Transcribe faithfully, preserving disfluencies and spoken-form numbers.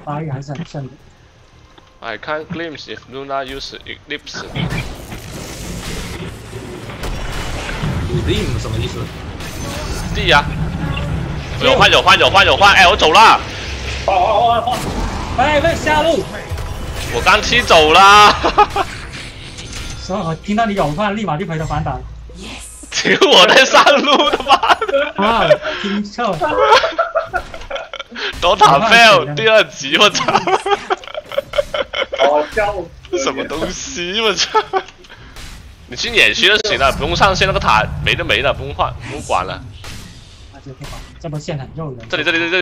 发育还是很顺的。 I can't glimpse if Luna use eclipse。 Glimpse 什么意思？ 地呀、啊，有换有换有换有换，哎，我走了。 换换换换！ 喂喂，下路！ 我刚踢走啦。 所以我听到你有换，立马就回头反打。 只有我在上路的吗？ 啊，听错。 多塔 fail 第二集，我操！ 好笑！ 什么东西？我操！你去野区就行了，不用上线，那个塔没就没了，不用换，不用管了。 那就不管，这波线很肉人。 这里这里这里。